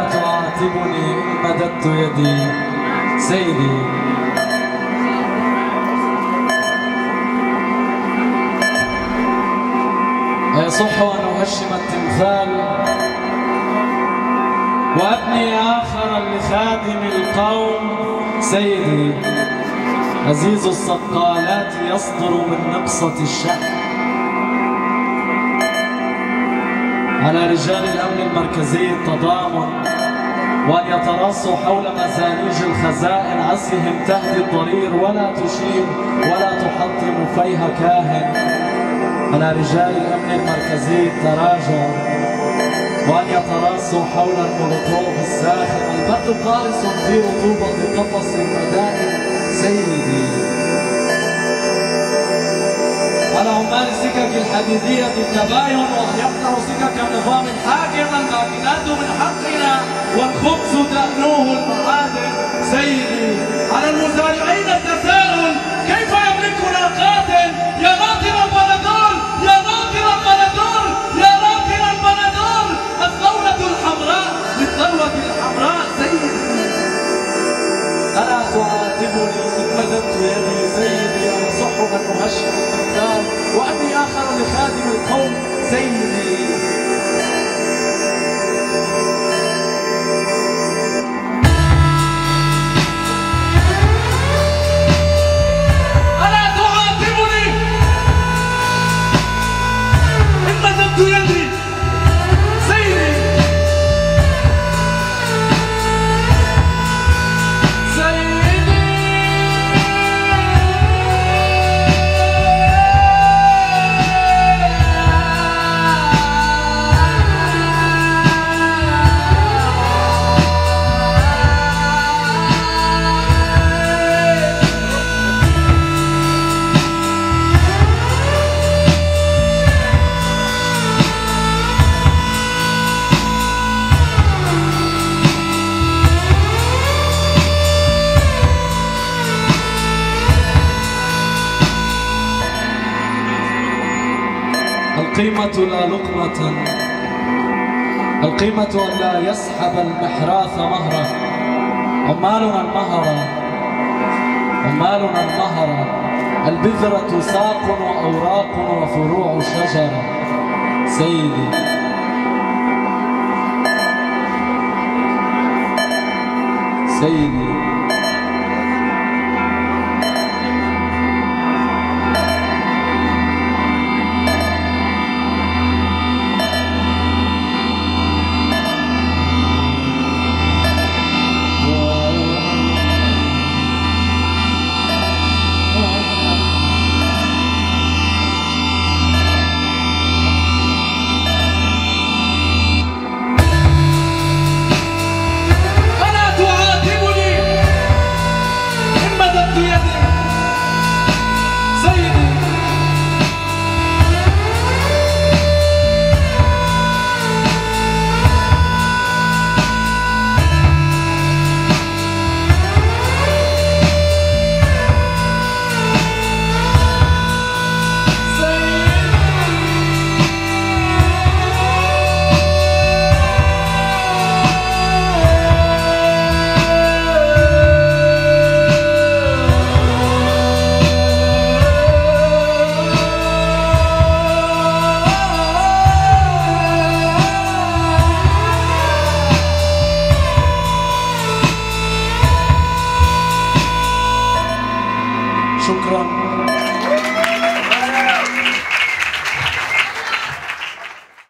ألا تعاتبني إن مددت يدي سيدي. أيصح أن أهشم التمثال وأبني آخرا لخادم القوم سيدي. عزيز الصقالات يصدر من نقصة الشحن على رجال الأمن المركزي التضامن وأن يتراصوا حول مزانيج الخزائن عسهم تهدي الضرير ولا تشيب ولا تحطم فيها كاهن. على رجال الأمن المركزي التراجع وأن يتراصوا حول المولوتوف الساخن. البرد قارس في رطوبة قفص المدائن سيدي. على عمال السكك الحديدية التباين وأن يقطعوا سكك النظام الحاكم. الماكينات من حقنا والخبز تأنوه المعادن سيدي. على المزارعين التساؤل كيف يملكنا قاتل؟ يا ناطر البندول يا ناطر البندول يا ناطر البندول. الثورة الحمراء للثروة الحمراء سيدي. ألا تعاتبني إن مددت يدي سيدي. أيصح أن أهشم التمثال وأبني آخر لخادم القوم سيدي. ألا تعاتبني إن مددت يدي سيدي. القيمة لا لقمة، القيمة أن لا يسحب المحراث مهرا. عمالنا المهرة عمالنا المهرة. البذرة ساق وأوراق وفروع شجرة سيدي. سيدي شكرا.